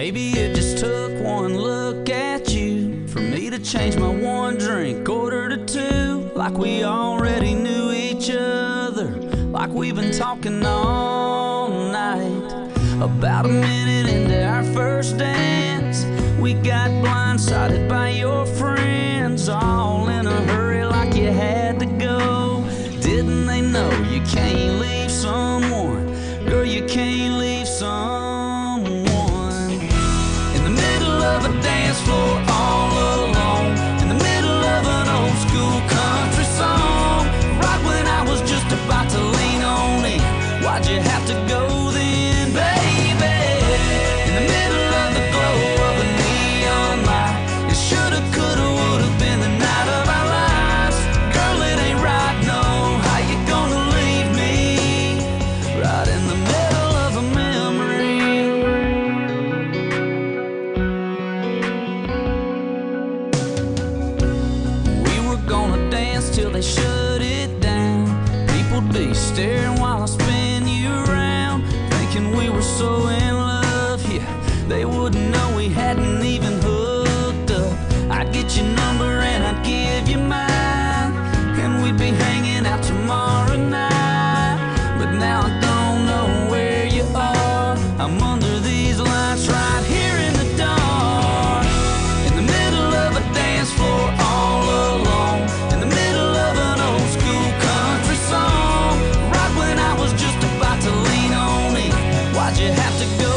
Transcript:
Maybe it just took one look at you for me to change my one drink order to two. Like we already knew each other, like we've been talking all night. About a minute into our first dance, we got blindsided by your friends, all in a hurry like you had to go. Didn't they know you can't leave someone? Girl, you can't leave someone in the middle of a dance floor all alone, in the middle of an old school country song. Right when I was just about to lean on it, why'd you have to go then, baby? In the middle of the glow of a neon light, it shoulda, coulda, woulda been the night of our lives. Girl, it ain't right, no. How you gonna leave me right in the middle of a memory? We were gonna dance till they shut it down. People'd be staring while I spin you around, thinking we were so in love, yeah. They wouldn't know we hadn't even hooked up. I'd get your number and I'd give you mine, and we'd be hanging out tomorrow night. But now I don't know where you are. I'm under these lights right here in the dark, in the middle of a dance floor all alone, in the middle of an old school country song. Right when I was just about to lean on it, why'd you have to go